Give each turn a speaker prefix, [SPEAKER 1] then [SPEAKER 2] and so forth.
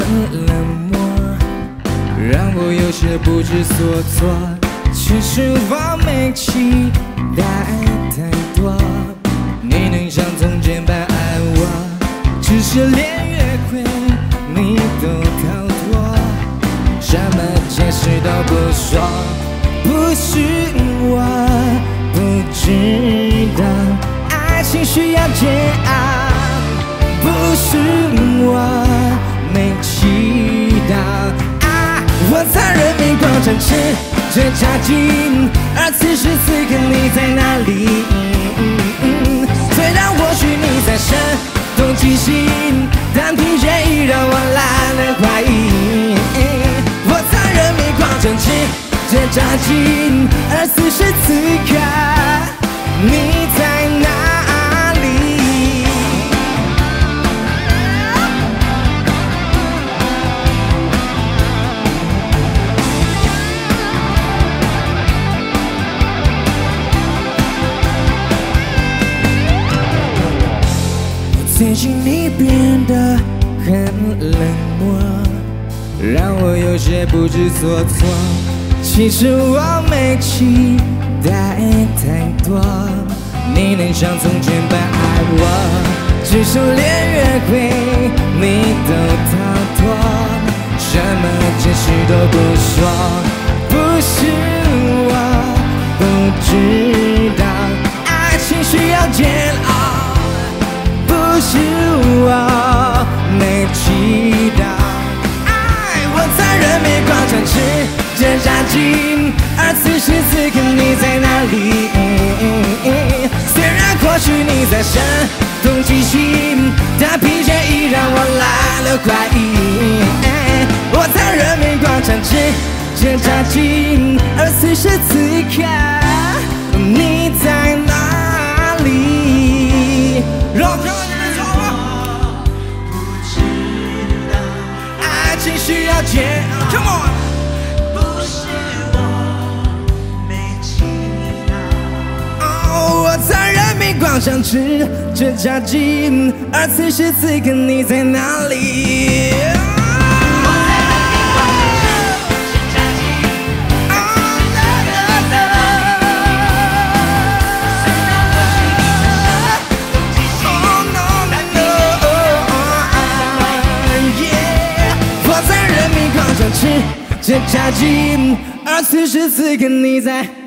[SPEAKER 1] 冷漠，让我有些不知所措。其实我没期待太多，你能像从前般爱我，只是连约会你都逃脱，什么解释都不说。不是我不知道爱情需要煎熬，不是我没祈祷啊！我在人民广场吃着炸鸡，而此时此刻你在哪里？虽然或许你在声东击西，但疲倦已让我懒得怀疑。我在人民广场吃着炸鸡，而此时此刻你在哪里？最近你变得很冷漠，让我有些不知所措。其实我没期待太多，你能像从前般爱我，只是连约会你都逃脱，什么解释都不说。不是我不知道爱情需要煎熬，不是我没祈祷爱。我在人民广场吃着炸鸡，而此时此刻你在哪里？虽然或许你在声东击西，但疲倦已让我懒得怀疑。我在人民广场吃着炸鸡，而此时此刻你在哪里？让我听到你们说吧。爱情需要煎熬 ，Come on。我在人民广场吃着炸鸡，而此时此刻你在哪里？我在人民广场吃着炸鸡，而此时此刻你在。